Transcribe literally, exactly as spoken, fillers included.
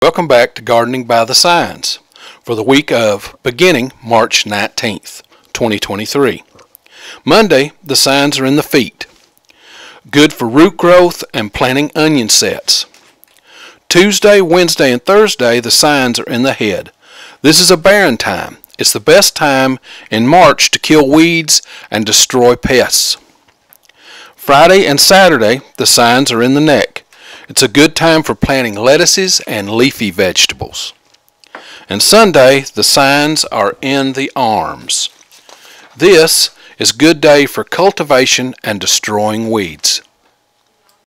Welcome back to Gardening by the Signs for the week of beginning March nineteenth, twenty twenty-three. Monday, the signs are in the feet. Good for root growth and planting onion sets. Tuesday, Wednesday, and Thursday, the signs are in the head. This is a barren time. It's the best time in March to kill weeds and destroy pests. Friday and Saturday, the signs are in the neck. It's a good time for planting lettuces and leafy vegetables. And Sunday, the signs are in the arms. This is a good day for cultivation and destroying weeds.